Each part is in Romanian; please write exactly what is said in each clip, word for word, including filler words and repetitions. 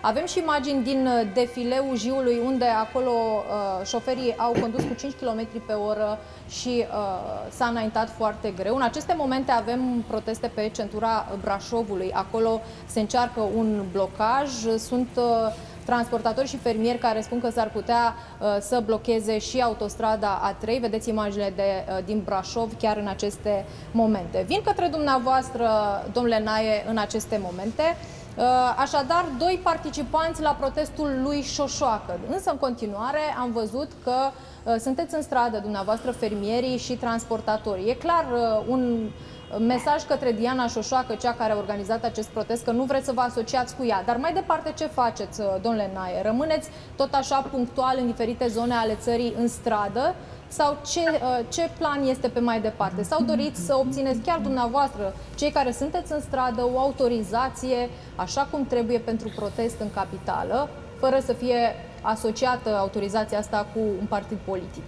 Avem și imagini din defileul Jiului, unde acolo uh, șoferii au condus cu cinci kilometri pe oră și uh, s-a înaintat foarte greu. În aceste momente avem proteste pe centura Brașovului. Acolo se încearcă un blocaj. Sunt uh, transportatori și fermieri care spun că s-ar putea uh, să blocheze și autostrada A trei. Vedeți imaginile de, uh, din Brașov chiar în aceste momente. Vin către dumneavoastră, domnule Nae, în aceste momente. Uh, așadar, doi participanți la protestul lui Șoșoacă. Însă, în continuare, am văzut că uh, sunteți în stradă, dumneavoastră, fermierii și transportatorii. E clar uh, un mesaj către Diana Șoșoacă, cea care a organizat acest protest, că nu vreți să vă asociați cu ea. Dar mai departe, ce faceți, domnule Nae? Rămâneți tot așa punctual în diferite zone ale țării în stradă? Sau ce, ce plan este pe mai departe? Sau doriți să obțineți chiar dumneavoastră, cei care sunteți în stradă, o autorizație, așa cum trebuie pentru protest în capitală, fără să fie asociată autorizația asta cu un partid politic?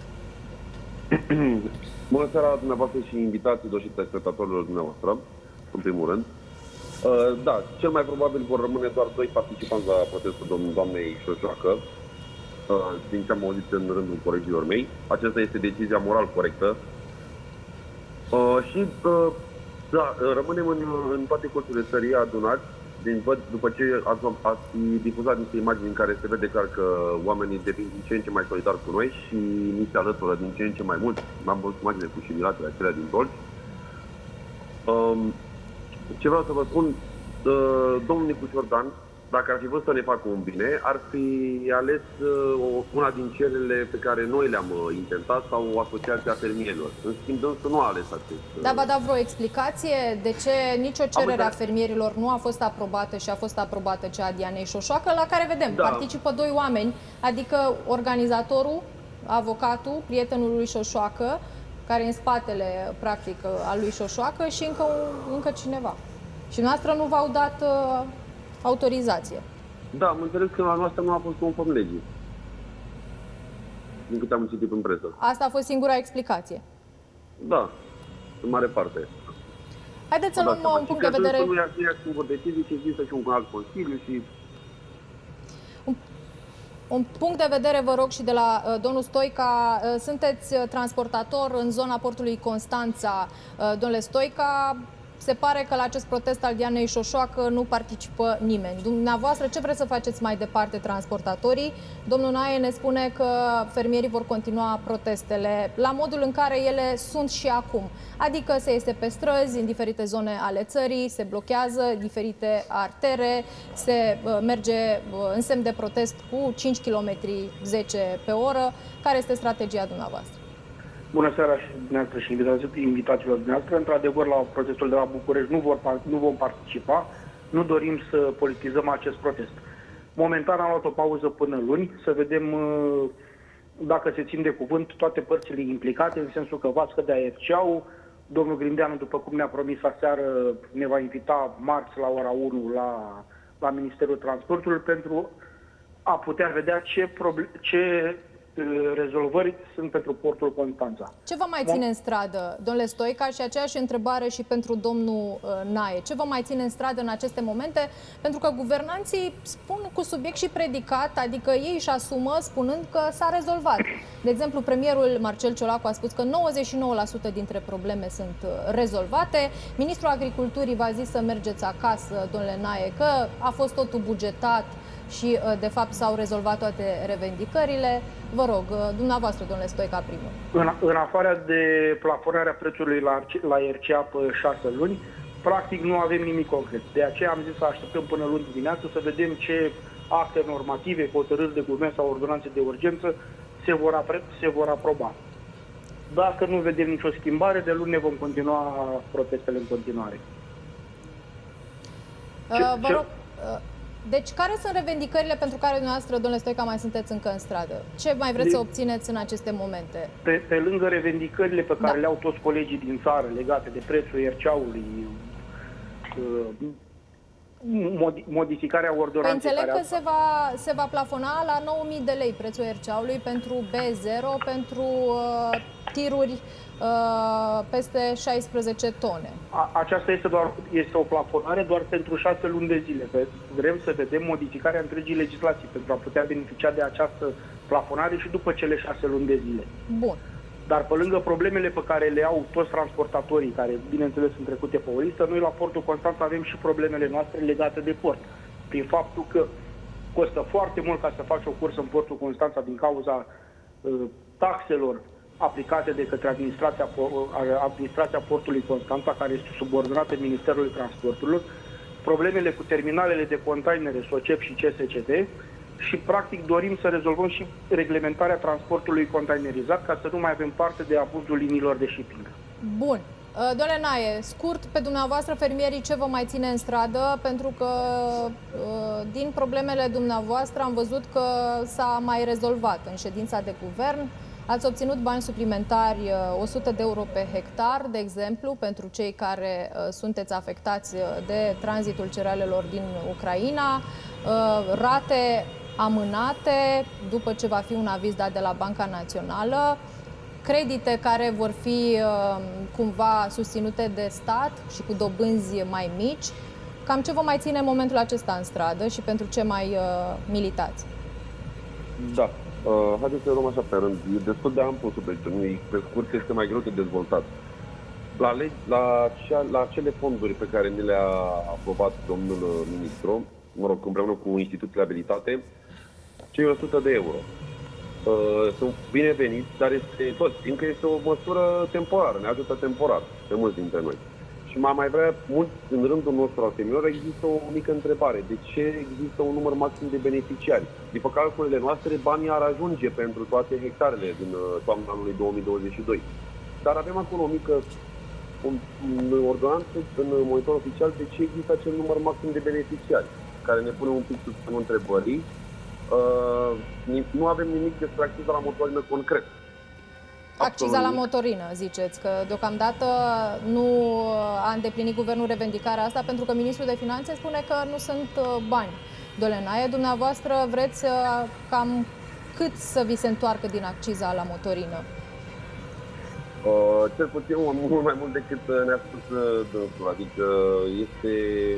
Bună seara dumneavoastră și invitațiilor și telespectatorilor dumneavoastră, în primul rând. Da, cel mai probabil vor rămâne doar doi participanți la protestul doamnei Șoșoacă, din ce am auzit în rândul colegilor mei. Aceasta este decizia moral corectă. Și, da, rămânem în, în toate colțurile țării adunați, din, după ce ați, ați difuzat niște imagini în care se vede clar că oamenii devin din ce în ce mai solidari cu noi și ni se alătură din ce în ce mai mult. Am văzut imagine cu similatele acelea din Dolci. Um, ce vreau să vă spun, uh, domnul Nicu Ciordan, dacă ar fi vrut să ne facă un bine, ar fi ales uh, una din cerele pe care noi le-am uh, intentat, sau o asociație a fermierilor. În schimb, însă nu a ales acest... Uh... Da, va da vreo explicație de ce nicio cerere a fermierilor nu a fost aprobată și a fost aprobată cea a Dianei Șoșoacă, la care vedem, da, participă doi oameni, adică organizatorul, avocatul, prietenul lui Șoșoacă, care e în spatele, practic, al lui Șoșoacă, și încă, încă cineva. Și noastră nu v-au dat uh, autorizație. Da, am înțeles că la noastră nu a fost conform legii, din câte am citit în presă. Asta a fost singura explicație? Da, în mare parte. Haideți să luăm un punct de vedere... Nu i-ar fi singur decizie, ci există și un alt consiliu și... Un, un punct de vedere, vă rog, și de la uh, domnul Stoica. Uh, sunteți transportator în zona portului Constanța. Uh, domnule Stoica, se pare că la acest protest al Dianei Șoșoacă nu participă nimeni. Dumneavoastră, ce vreți să faceți mai departe, transportatorii? Domnul Nae ne spune că fermierii vor continua protestele la modul în care ele sunt și acum. Adică se iese pe străzi, în diferite zone ale țării, se blochează diferite artere, se uh, merge uh, în semn de protest cu cinci kilometri zece pe oră. Care este strategia dumneavoastră? Bună seara și dumneavoastră și invitațiilor dumneavoastră. Într-adevăr, la protestul de la București nu, vor, nu vom participa. Nu dorim să politizăm acest protest. Momentan am luat o pauză până luni, să vedem dacă se țin de cuvânt toate părțile implicate, în sensul că va scădea A F C-ul, domnul Grindeanu, după cum ne-a promis aseară, ne va invita marți la ora unu la, la Ministerul Transportului pentru a putea vedea ce, ce rezolvări sunt pentru portul Constanța. Ce vă mai ține în stradă, domnule Stoica? Și aceeași întrebare și pentru domnul Nae. Ce vă mai ține în stradă în aceste momente? Pentru că guvernanții spun cu subiect și predicat, adică ei își asumă spunând că s-a rezolvat. De exemplu, premierul Marcel Ciolacu a spus că nouăzeci și nouă la sută dintre probleme sunt rezolvate. Ministrul Agriculturii v-a zis să mergeți acasă, domnule Nae, că a fost totul bugetat și, de fapt, s-au rezolvat toate revendicările. Vă rog, dumneavoastră, domnule Stoica, primul. În, în afară de plafonarea prețului la, la R C A pe șase luni, practic nu avem nimic concret. De aceea am zis să așteptăm până luni dimineață să vedem ce acte normative, hotărâri de guvern sau ordonanțe de urgență se vor, apre, se vor aproba. Dacă nu vedem nicio schimbare, de luni ne vom continua protestele în continuare. Ce, uh, vă rog... Uh... Deci, care sunt revendicările pentru care dumneavoastră, domnule Stoica, mai sunteți încă în stradă? Ce mai vreți de, să obțineți în aceste momente? Pe, pe lângă revendicările pe care da. le au toți colegii din țară legate de prețul R C A-ului, modificarea ordonanței... Păi înțeleg care că se va, se va plafona la nouă mii de lei prețul R C A-ului pentru B zero, pentru uh, tiruri uh, peste șaisprezece tone. A, aceasta este, doar, este o plafonare doar pentru șase luni de zile. Vrem să vedem modificarea întregii legislații pentru a putea beneficia de această plafonare și după cele șase luni de zile. Bun. Dar pe lângă problemele pe care le au toți transportatorii, care bineînțeles sunt trecute pe o listă, noi la Portul Constanța avem și problemele noastre legate de port. Prin faptul că costă foarte mult ca să faci o cursă în Portul Constanța din cauza uh, taxelor aplicate de către administrația, administrația Portului Constanța, care este subordonată Ministerului Transporturilor, problemele cu terminalele de containere, SOCEP și C S C T, și practic dorim să rezolvăm și reglementarea transportului containerizat ca să nu mai avem parte de abuzul liniilor de shipping. Bun. Domnule Nae, scurt, pe dumneavoastră, fermierii, ce vă mai ține în stradă? Pentru că din problemele dumneavoastră am văzut că s-a mai rezolvat în ședința de guvern. Ați obținut bani suplimentari, o sută de euro pe hectar, de exemplu, pentru cei care sunteți afectați de tranzitul cerealelor din Ucraina, rate amânate după ce va fi un aviz dat de la Banca Națională, credite care vor fi cumva susținute de stat și cu dobânzi mai mici. Cam ce vă mai ține în momentul acesta în stradă și pentru ce mai militați? Da. Uh, haideți să luăm așa pe rând. E destul de amplu subiectul. Pe scurt, este mai greu de dezvoltat. La, legi, la, cea, la cele fonduri pe care ni le-a aprobat domnul ministru, mă rog, împreună cu instituțiile abilitate, cei o sută de euro uh, sunt bineveniți, dar este tot, fiindcă este o măsură temporară, ne ajută temporar pe mulți dintre noi. Și mai mai vrea mult în rândul nostru al femeilor, există o mică întrebare. De ce există un număr maxim de beneficiari? După calculele noastre, banii ar ajunge pentru toate hectarele din toamna anului două mii douăzeci și doi. Dar avem acolo o mică un, un ordonanță în monitor oficial de ce există acel număr maxim de beneficiari, care ne pune un pic sub semnul întrebării. Uh, nu avem nimic despre acciza la motorină concret. Acciza la motorină, ziceți, că deocamdată nu a îndeplinit guvernul revendicarea asta pentru că ministrul de finanțe spune că nu sunt bani. Domnule Nae, dumneavoastră vreți cam cât să vi se întoarcă din acciza la motorină? Uh, cel puțin mult mai mult decât ne-a spus dânsul, adică este...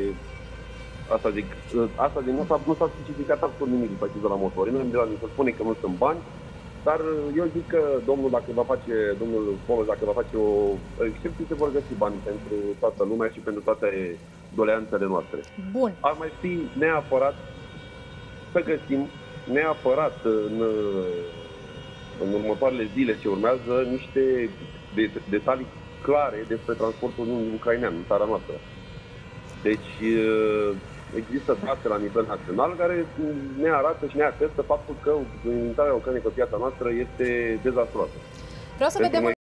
Asta zic, asta zic, nu s-a, nu s-a specificat absolut nimic după acciza la motorină, mi se spune că nu sunt bani. Dar eu zic că domnul, dacă va face, domnul Polo, dacă va face o excepție, se vor găsi bani pentru toată lumea și pentru toate doleanțele noastre. Bun. Ar mai fi neapărat să găsim, neapărat în, în următoarele zile ce urmează, niște detalii clare despre transportul ucrainean în țara noastră. Deci există date la nivel național care ne arată și ne atestă faptul că intrarea Ucrainei pe piața noastră este dezastruoasă. Vreau să vedem